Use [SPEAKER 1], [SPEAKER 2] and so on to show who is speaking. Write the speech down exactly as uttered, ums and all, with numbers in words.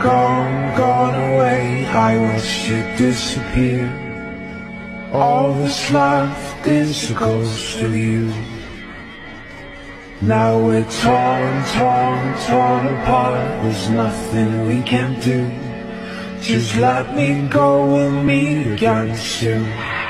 [SPEAKER 1] gone, gone away. I watched you disappear. All that's left is a ghost of you. Now we're torn, torn, torn apart. There's nothing we can do. Just let me go, we'll meet again soon.